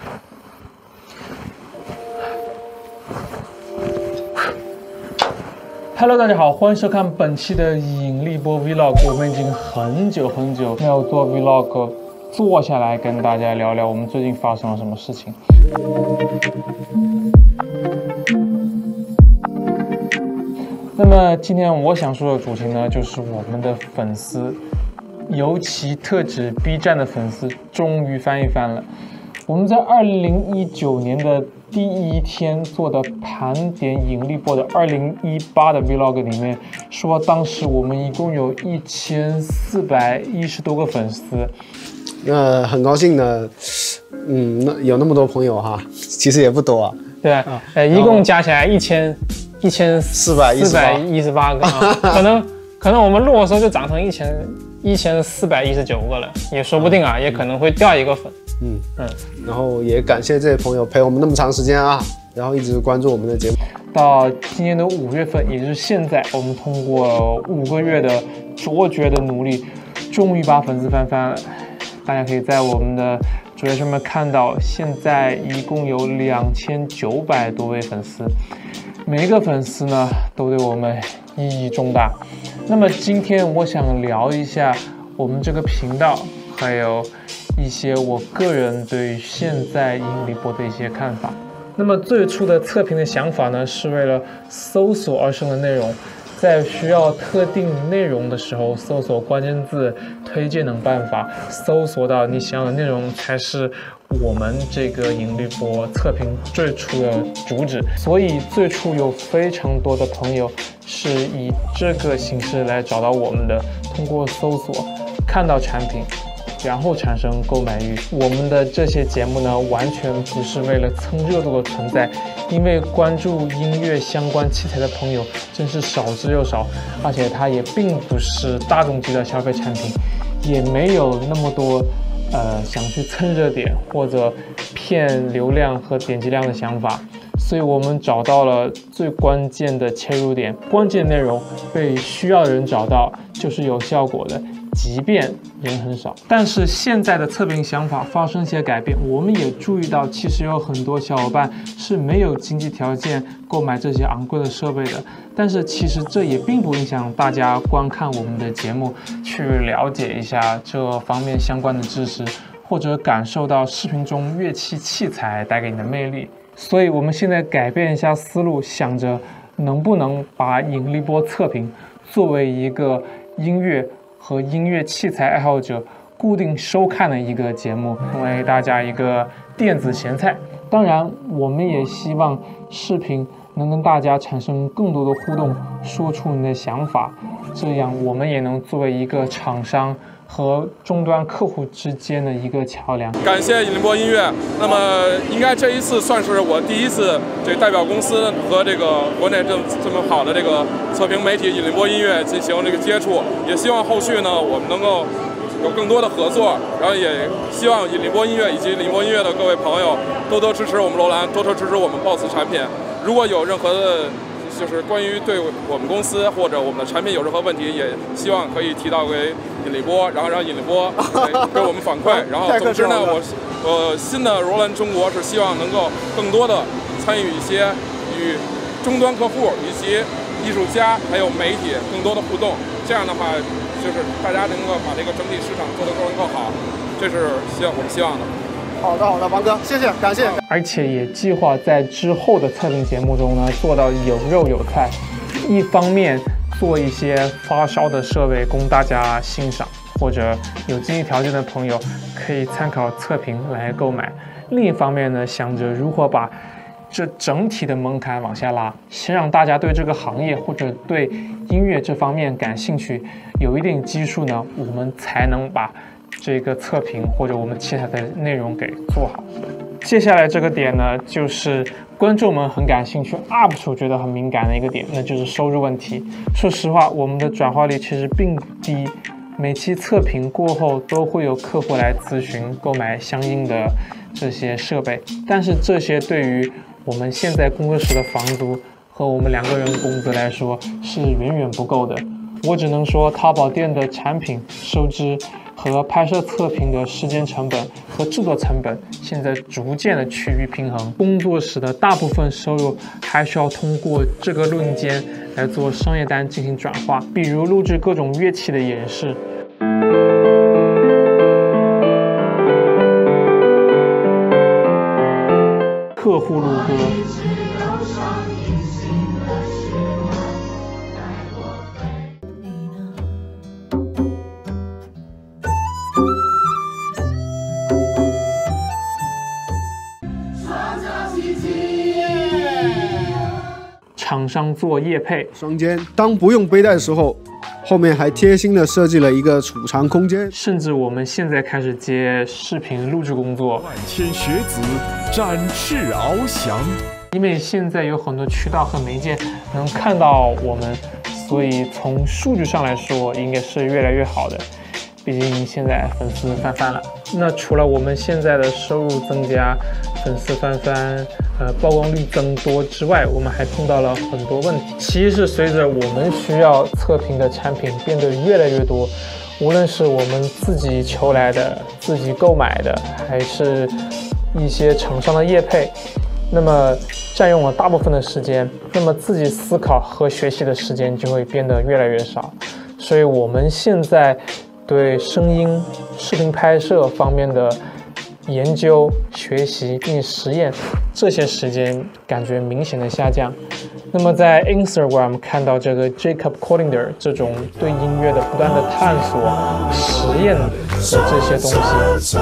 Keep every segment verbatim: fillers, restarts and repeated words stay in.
Hello， 大家好，欢迎收看本期的引力波 Vlog。我们已经很久很久没有做 Vlog， 坐下来跟大家聊聊我们最近发生了什么事情。那么今天我想说的主题呢，就是我们的粉丝，尤其特指 B 站的粉丝，终于翻一番了。我们在二零一九年的第一天做的盘点引力波的二零一八的 Vlog 里面说，当时我们一共有一千四百一十多个粉丝。 那很高兴呢，嗯，那有那么多朋友哈，其实也不多啊。 对，啊、呃，一共加起来一千一千四百一十八个、啊，可能可能我们录的时候就涨成一千一千四百一十九个了，也说不定啊，也可能会掉一个粉。 嗯嗯，然后也感谢这些朋友陪我们那么长时间啊，然后一直关注我们的节目。 到今年的五月份，也就是现在，我们通过五个月的卓绝的努力，终于把粉丝翻番了。大家可以在我们的主页上面看到，现在一共有两千九百多位粉丝，每一个粉丝呢都对我们意义重大。那么今天我想聊一下我们这个频道，还有一些我个人对于现在引力波的一些看法。那么最初的测评的想法呢，是为了搜索而生的内容，在需要特定内容的时候，搜索关键字推荐等办法，搜索到你想要的内容，才是我们这个引力波测评最初的主旨。所以最初有非常多的朋友是以这个形式来找到我们的，通过搜索看到产品，然后产生购买欲。我们的这些节目呢，完全不是为了蹭热度的存在，因为关注音乐相关器材的朋友真是少之又少，而且它也并不是大众级的消费产品，也没有那么多呃想去蹭热点或者骗流量和点击量的想法。所以我们找到了最关键的切入点，关键内容被需要的人找到就是有效果的，即便人很少。但是现在的测评想法发生一些改变，我们也注意到其实有很多小伙伴是没有经济条件购买这些昂贵的设备的，但是其实这也并不影响大家观看我们的节目，去了解一下这方面相关的知识，或者感受到视频中乐器器材带给你的魅力。所以我们现在改变一下思路，想着能不能把引力波测评作为一个音乐和音乐器材爱好者固定收看的一个节目，成为大家一个电子咸菜。当然我们也希望视频能跟大家产生更多的互动，说出你的想法，这样我们也能作为一个厂商和终端客户之间的一个桥梁。 感谢引力波音乐。那么应该这一次算是我第一次这代表公司和这个国内这么这么好的这个测评媒体引力波音乐进行这个接触，也希望后续呢我们能够有更多的合作，然后也希望引力波音乐以及引力波音乐的各位朋友多多支持我们楼兰，多多支持我们 B O S S 产品。如果有任何的就是关于对我们公司或者我们的产品有任何问题，也希望可以提到给引力波，然后让引力波给我们反馈。然后总之呢，我我新的罗兰中国是希望能够更多的参与一些与终端客户以及艺术家还有媒体更多的互动，这样的话就是大家能够把这个整体市场做得更更好，这是希望我们希望的。 好的好的，王哥，谢谢，感谢。 而且也计划在之后的测评节目中呢，做到有肉有菜。一方面做一些发烧的设备供大家欣赏，或者有经济条件的朋友可以参考测评来购买。另一方面呢，想着如何把这整体的门槛往下拉，先让大家对这个行业或者对音乐这方面感兴趣，有一定基数呢，我们才能把这个测评或者我们其他的内容给做好。接下来这个点呢，就是观众们很感兴趣 ，U P 主觉得很敏感的一个点，那就是收入问题。说实话，我们的转化率其实并不低，每期测评过后都会有客户来咨询购买相应的这些设备，但是这些对于我们现在工作室的房租和我们两个人工资来说是远远不够的。我只能说，淘宝店的产品收支和拍摄测评的时间成本和制作成本现在逐渐的趋于平衡。工作室的大部分收入还需要通过这个录音间来做商业单进行转化，比如录制各种乐器的演示。客户录歌。厂商做业配， 双肩。当不用背带的时候，后面还贴心的设计了一个储藏空间。 甚至我们现在开始接视频录制工作。 万千学子展翅翱翔。 因为现在有很多渠道和媒介能看到我们，所以从数据上来说，应该是越来越好的。毕竟现在粉丝翻番了。那除了我们现在的收入增加，粉丝翻番，呃，曝光率增多之外，我们还碰到了很多问题。其实随着我们需要测评的产品变得越来越多，无论是我们自己求来的、自己购买的，还是一些厂商的业配，那么占用了大部分的时间，那么自己思考和学习的时间就会变得越来越少。所以我们现在对声音、视频拍摄方面的研究、学习并实验，这些时间感觉明显的下降。那么在 Instagram 看到这个 Jacob Collinder 这种对音乐的不断的探索、实验的这些东西。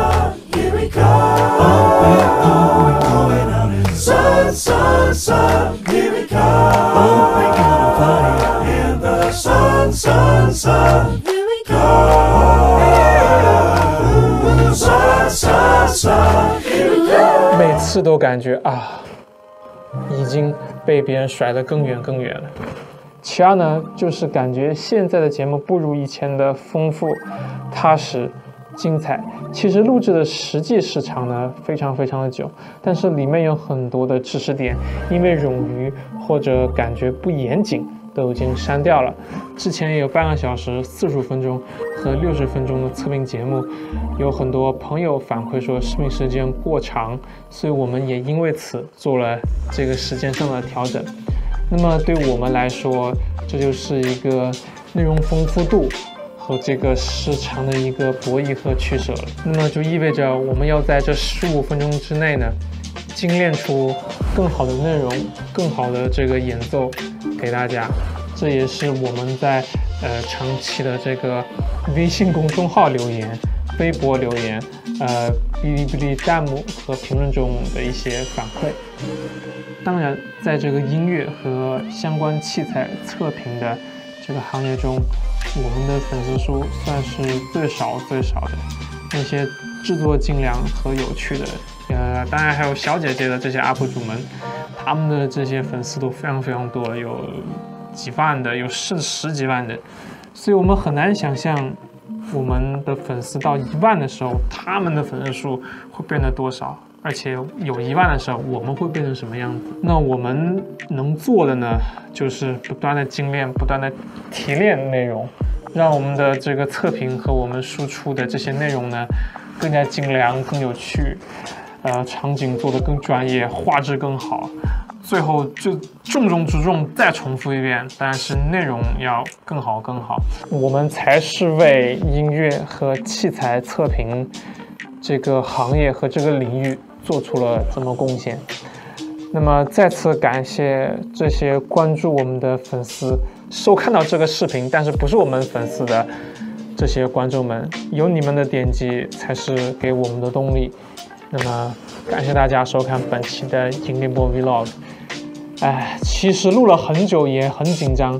每次都感觉啊，已经被别人甩得更远更远了。其二呢，就是感觉现在的节目不如以前的丰富、踏实、精彩。其实录制的实际时长呢非常非常的久，但是里面有很多的知识点，因为冗余或者感觉不严谨，都已经删掉了。之前也有半个小时、四十五分钟和六十分钟的测评节目，有很多朋友反馈说视频时间过长，所以我们也因为此做了这个时间上的调整。那么对我们来说，这就是一个内容丰富度和这个时长的一个博弈和取舍了。那么就意味着我们要在这十五分钟之内呢，精炼出更好的内容、更好的这个演奏给大家。这也是我们在呃长期的这个微信公众号留言、微博留言、呃哔哩哔哩弹幕和评论中的一些反馈。当然，在这个音乐和相关器材测评的这个行业中，我们的粉丝数算是最少最少的。那些制作精良和有趣的，呃，当然还有小姐姐的这些 U P 主们，他们的这些粉丝都非常非常多，有几万的，有十十几万的，所以我们很难想象我们的粉丝到一万的时候，他们的粉丝数会变得多少，而且有一万的时候，我们会变成什么样子？那我们能做的呢，就是不断的精炼，不断的提炼内容，让我们的这个测评和我们输出的这些内容呢，更加精良、更有趣，呃，场景做得更专业，画质更好。最后就重中之重再重复一遍，但是内容要更好更好。我们才是为音乐和器材测评这个行业和这个领域做出了这么贡献。那么再次感谢这些关注我们的粉丝，收看到这个视频但是不是我们粉丝的这些观众们，有你们的点击才是给我们的动力。那么感谢大家收看本期的引力波 Vlog。哎，其实录了很久也很紧张。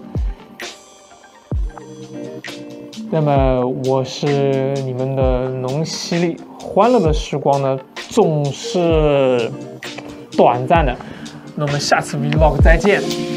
那么我是你们的农犀利，欢乐的时光呢总是短暂的。那我们下次 Vlog 再见。